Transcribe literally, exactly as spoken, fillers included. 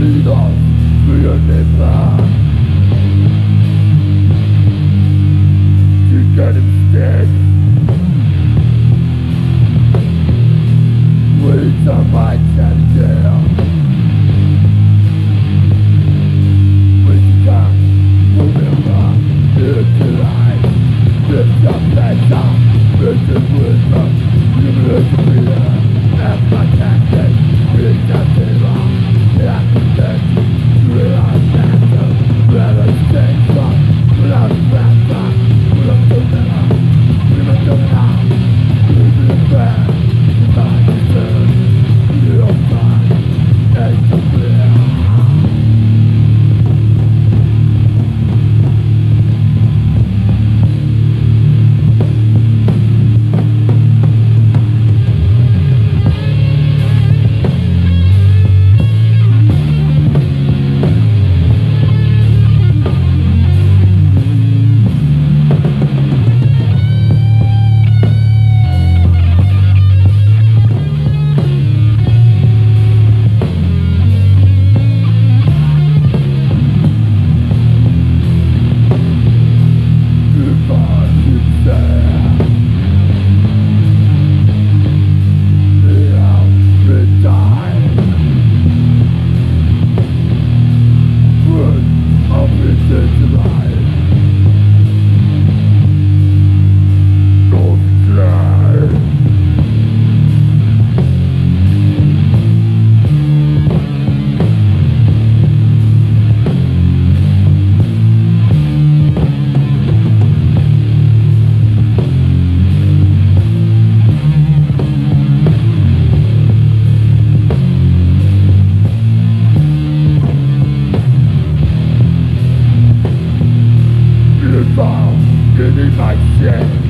lost forever. You got him dead. Words on my center. When you come, remember, look alive. Lift up that top, lift the wood up. You look at me there, that's my tactic. It's nothing wrong, I'm protected. Realize that, where I stay from. Without a bad time, we don't do that. We don't do that. We do it bad. I deserve your time. It's a clear. Getting my shit.